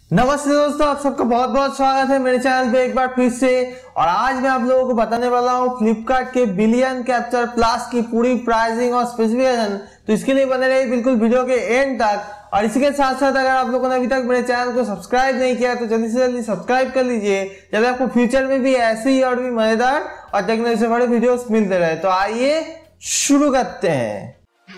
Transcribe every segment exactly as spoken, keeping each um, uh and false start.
नमस्ते दोस्तों, आप सबका बहुत बहुत स्वागत है मेरे चैनल पे एक बार फिर से। और आज मैं आप लोगों को बताने वाला हूँ फ्लिपकार्ट के बिलियन कैप्चर प्लस की पूरी प्राइसिंग और स्पेसिफिकेशन। तो इसके लिए बने रहिए बिल्कुल वीडियो के एंड तक। और इसी के साथ साथ अगर आप लोगों ने अभी तक मेरे चैनल को सब्सक्राइब नहीं किया तो जल्दी से जल्दी सब्सक्राइब कर लीजिए, जब आपको फ्यूचर में भी ऐसे ही और भी मजेदार और टेक्नोलॉजी से बड़े वीडियोस मिलते रहे। तो आइए शुरू करते हैं।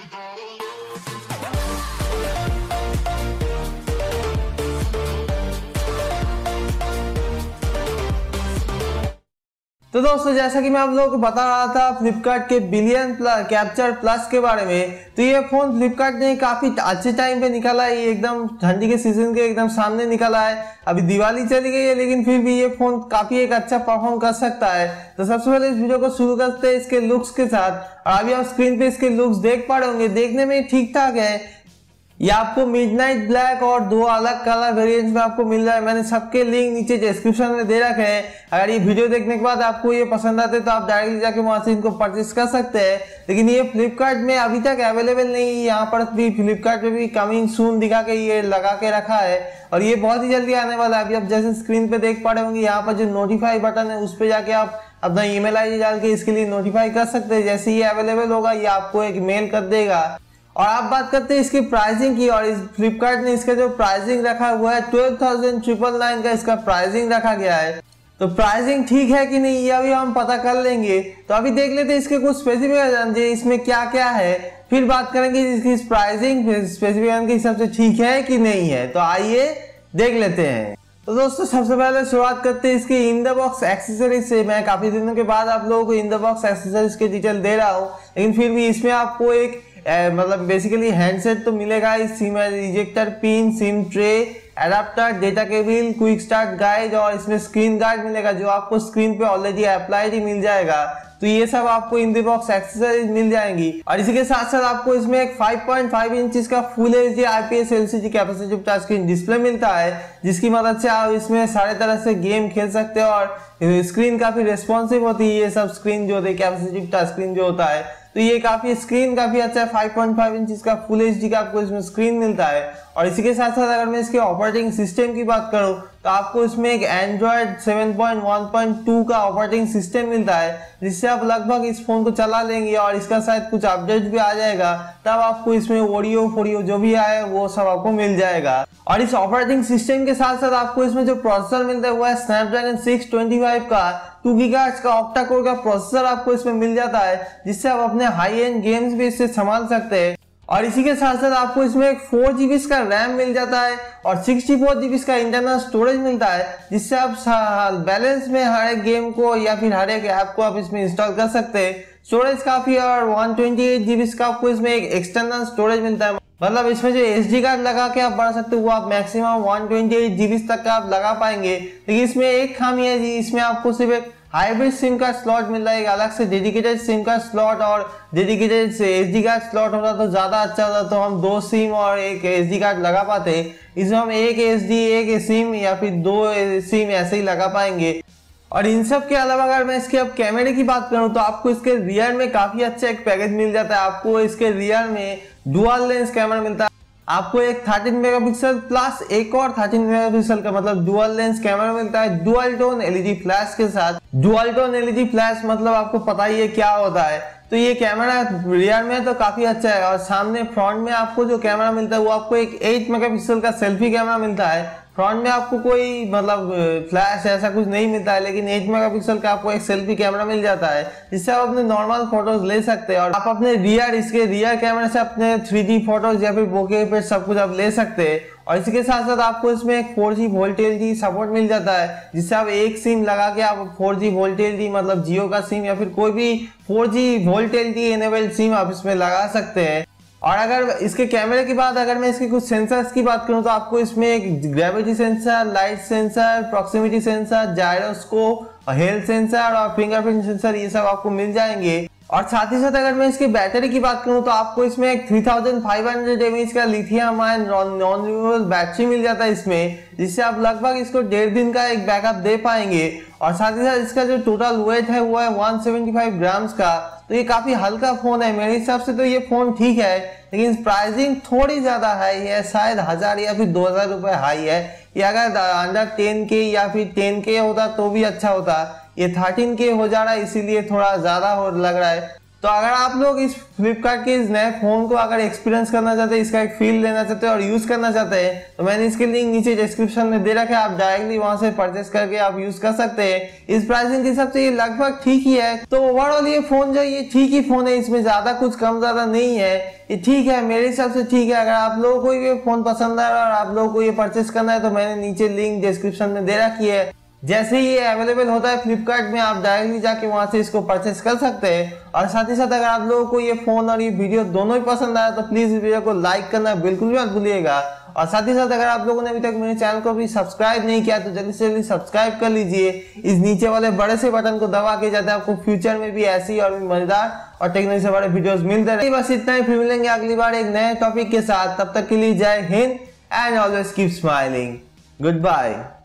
तो दोस्तों, जैसा कि मैं आप लोगों को बता रहा था फ्लिपकार्ट के बिलियन कैप्चर प्लस के बारे में, तो ये फोन फ्लिपकार्ट ने काफी अच्छे टाइम पे निकाला है। ये एकदम ठंडी के सीजन के एकदम सामने निकाला है। अभी दिवाली चली गई है लेकिन फिर भी ये फोन काफी एक अच्छा परफॉर्म कर सकता है। तो सबसे पहले इस वीडियो को शुरू करते हैं इसके लुक्स के साथ। और अभी आप स्क्रीन पे इसके लुक्स देख पा रहे होंगे, देखने में ठीक ठाक है। ये आपको मिडनाइट ब्लैक और दो अलग कलर वेरिएंट्स में आपको मिल रहा है। मैंने सबके लिंक नीचे डिस्क्रिप्शन में दे रखे हैं। अगर ये वीडियो देखने के बाद आपको ये पसंद आते तो आप डायरेक्टली जाके वहां से इनको परचेस कर सकते हैं। लेकिन ये फ्लिपकार्ट में अभी तक अवेलेबल नहीं है। यहाँ पर भी फ्लिपकार्ट पे भी कमिंग सून दिखा के ये लगा के रखा है और ये बहुत ही जल्दी आने वाला है। अभी आप जैसे स्क्रीन पे देख पा रहे होंगे, यहाँ पर जो नोटिफाई बटन है उस पर जाके आप अपना ईमेल आई डी डाल के इसके लिए नोटिफाई कर सकते हैं। जैसे ये अवेलेबल होगा ये आपको एक मेल कर देगा। और आप बात करते हैं इसकी प्राइसिंग की, और इस फ्लिपकार्ट ने इसका जो प्राइसिंग रखा हुआ है ट्वेल्व थाउजेंड ट्रिपल नाइन का इसका प्राइसिंग रखा गया है। तो प्राइसिंग ठीक है कि नहीं ये अभी हम पता कर लेंगे। तो अभी देख लेते हैं इसके कुछ स्पेसिफिकेशन इसमें क्या क्या है, फिर बात करेंगे इसकी प्राइसिंग स्पेसिफिकेशन के हिसाब से ठीक है कि नहीं है। तो आइए देख लेते हैं। तो दोस्तों, सबसे पहले शुरुआत करते हैं इसके इन द बॉक्स एक्सेसरीज से। मैं काफी दिनों के बाद आप लोगों को इन द बॉक्स एक्सेसरीज के डिटेल दे रहा हूँ, लेकिन फिर भी इसमें आपको एक ए, मतलब बेसिकली हैंडसेट तो मिलेगा। इस SIM ejector pin, SIM tray, adapter, data cable, quick start guide और इसमें स्क्रीन गार्ड मिलेगा जो आपको स्क्रीन पे ऑलरेडी अप्लाइड ही मिल जाएगा। तो ये सब आपको इन द बॉक्स एक्सेसरीज मिल जाएंगी। और इसी के साथ साथ आपको इसमें एक फाइव पॉइंट फाइव इंच का full H D IPS LCD capacitive touch screen display मिलता है, जिसकी मदद से आप इसमें सारे तरह से गेम खेल सकते हो। और स्क्रीन काफी रेस्पॉन्सिव होती है। ये सब स्क्रीन जो होती है कैपेसिटिव टच स्क्रीन जो होता है, तो ये काफी स्क्रीन काफी अच्छा है। फाइव पॉइंट फाइव इंच का फुल एचडी का आपको इसमें स्क्रीन मिलता है। और इसी के साथ साथ अगर मैं इसके ऑपरेटिंग सिस्टम की बात करूं तो आपको इसमें एक Android seven point one point two का ऑपरेटिंग सिस्टम मिलता है, जिससे आप लगभग इस फोन को चला लेंगे। और इसका शायद कुछ अपडेट भी आ जाएगा, तब आपको इसमें ऑडियो फोडियो जो भी आए वो सब आपको मिल जाएगा। और इस ऑपरेटिंग सिस्टम के साथ साथ आपको इसमें जो प्रोसेसर मिलता है वो है स्नैपड्रैगन सिक्स ट्वेंटी फाइव का टू गीगाहर्ट्ज का ऑक्टा कोर का प्रोसेसर आपको इसमें मिल जाता है, जिससे आप अपने हाई एंड गेम्स भी इससे संभाल सकते हैं। और इसी के साथ साथ आपको इसमें एक फोर जीबी का रैम मिल जाता है और सिक्सटी फोर जीबी का इंटरनल स्टोरेज मिलता है, जिससे आप बैलेंस में हर एक गेम को या फिर हर एक ऐप को आप इसमें इंस्टॉल कर सकते हैं। स्टोरेज काफी और वन ट्वेंटी एट जीबी का आपको इसमें एक एक्सटर्नल स्टोरेज मिलता है। मतलब इसमें जो एसडी कार्ड लगा के आप बढ़ा सकते हो वो आप maximum one twenty eight GB तक का आप लगा पाएंगे। लेकिन इसमें एक खामी है जी, इसमें आपको सिर्फ एक हाइब्रिड सिम का स्लॉट मिल रहा है, एक अलग से डेडिकेटेड सिम का स्लॉट और डेडिकेटेड से एसडी कार्ड स्लॉट होता तो ज्यादा अच्छा होता। तो हम दो सिम और एक एसडी कार्ड लगा पाते, इसमें हम एक एसडी एक सिम या फिर दो सिम ऐसे ही लगा पाएंगे। और इन सब के अलावा अगर मैं इसके अब कैमरे की बात करूं तो आपको इसके रियर में काफी अच्छा एक पैकेज मिल जाता है। आपको इसके रियर में डुअल लेंस कैमरा मिलता है। आपको एक थर्टीन मेगापिक्सल प्लस एक और थर्टीन मेगापिक्सल का मतलब डुअल लेंस कैमरा मिलता है डुअल टोन एलईडी फ्लैश के साथ। डुअल टोन एलईडी फ्लैश मतलब आपको पता ही है क्या होता है। तो ये कैमरा रियर में तो काफी अच्छा है। और सामने फ्रंट में आपको जो कैमरा मिलता है वो आपको एक एट मेगापिक्सल का सेल्फी कैमरा मिलता है। फ्रंट में आपको कोई मतलब फ्लैश ऐसा कुछ नहीं मिलता है, लेकिन एट मेगापिक्सल का आपको एक सेल्फी कैमरा मिल जाता है, जिससे आप अपने नॉर्मल फोटोज ले सकते हैं। और आप अपने रियर इसके रियर कैमरे से अपने थ्री डी फोटोज या फिर बोके पे सब कुछ आप ले सकते हैं। और इसके साथ साथ आपको इसमें एक फोर जी वोल्टेज सपोर्ट मिल जाता है, जिससे आप एक सिम लगा के आप फोर जी वोल्टेज मतलब जियो का सिम या फिर कोई भी four G voltage enabled SIM आप इसमें लगा सकते हैं। और अगर इसके कैमरे की बात अगर मैं इसके कुछ सेंसर्स की बात करूं तो आपको इसमें एक gravity sensor, light sensor, proximity sensor, gyroscope, health sensor और फिंगरप्रिंट सेंसर ये सब आपको मिल जाएंगे। और साथ ही साथ अगर मैं इसकी बैटरी की बात करूं तो आपको इसमें एक three thousand five hundred mAh का lithium ion non removable battery मिल जाता है इसमें, जिससे आप लगभग इसको डेढ़ दिन का एक बैकअप दे पाएंगे। और साथ ही साथ इसका जो टोटल वेट है वो है वन सेवेंटी फाइव ग्राम्स का। तो ये काफी हल्का फोन है, मेरे हिसाब से तो ये फोन ठीक है। लेकिन प्राइसिंग थोड़ी ज्यादा हाई है, शायद हजार या फिर दो हजार रुपए हाई है। ये अगर अंडर टेन के या फिर टेन के होता तो भी अच्छा होता, ये थर्टीन के हो जा रहा है इसीलिए थोड़ा ज्यादा हो लग रहा है। तो अगर आप लोग इस फ्लिपकार्ट के इस नए फोन को अगर एक्सपीरियंस करना चाहते हैं, इसका एक फील लेना चाहते हैं और यूज करना चाहते हैं, तो मैंने इसके लिंक नीचे डिस्क्रिप्शन में दे रखा है, आप डायरेक्टली वहां से परचेस करके आप यूज कर सकते हैं। इस प्राइसिंग के हिसाब से ये लगभग ठीक ही है। तो ओवरऑल ये फोन जो ये ठीक ही फोन है, इसमें ज्यादा कुछ कम ज्यादा नहीं है, ये ठीक है मेरे हिसाब से ठीक है। अगर आप लोगों को ये फोन पसंद है और आप लोगों को ये परचेस करना है तो मैंने नीचे लिंक डिस्क्रिप्शन में दे रखी है। जैसे ही ये अवेलेबल होता है फ्लिपकार्ट में, आप डायरेक्टली जाके वहां से इसको परचेस कर सकते हैं। और साथ ही साथ अगर आप लोगों को ये फोन और ये वीडियो दोनों ही पसंद आया तो प्लीज इस वीडियो को लाइक करना बिल्कुल भी मत भूलिएगा। और साथ ही साथ अगर आप लोगों ने अभी तक मेरे चैनल को भी सब्सक्राइब नहीं किया तो जल्दी से जल्दी सब्सक्राइब कर लीजिए इस नीचे वाले बड़े से बटन को दबा के, जाते आपको फ्यूचर में भी ऐसी और भी मजेदार और टेक्नोलॉजी से बड़े वीडियोस मिलते रहे। बस इतना ही, फिर मिलेंगे अगली बार एक नए टॉपिक के साथ। तब तक के लिए जय हिंद and always keep smiling. Good bye.